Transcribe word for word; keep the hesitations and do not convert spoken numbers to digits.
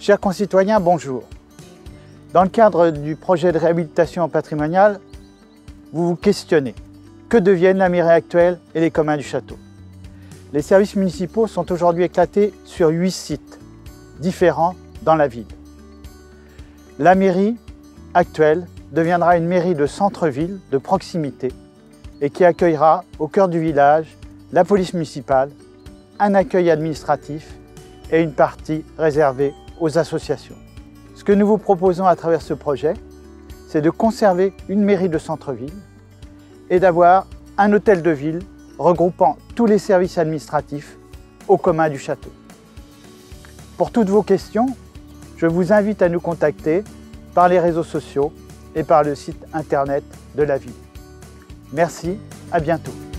Chers concitoyens, bonjour. Dans le cadre du projet de réhabilitation patrimoniale, vous vous questionnez. Que deviennent la mairie actuelle et les communs du château? Les services municipaux sont aujourd'hui éclatés sur huit sites différents dans la ville. La mairie actuelle deviendra une mairie de centre-ville, de proximité, et qui accueillera au cœur du village la police municipale, un accueil administratif et une partie réservée aux associations. Ce que nous vous proposons à travers ce projet, c'est de conserver une mairie de centre-ville et d'avoir un hôtel de ville regroupant tous les services administratifs au commun du château. Pour toutes vos questions, je vous invite à nous contacter par les réseaux sociaux et par le site internet de la ville. Merci, à bientôt.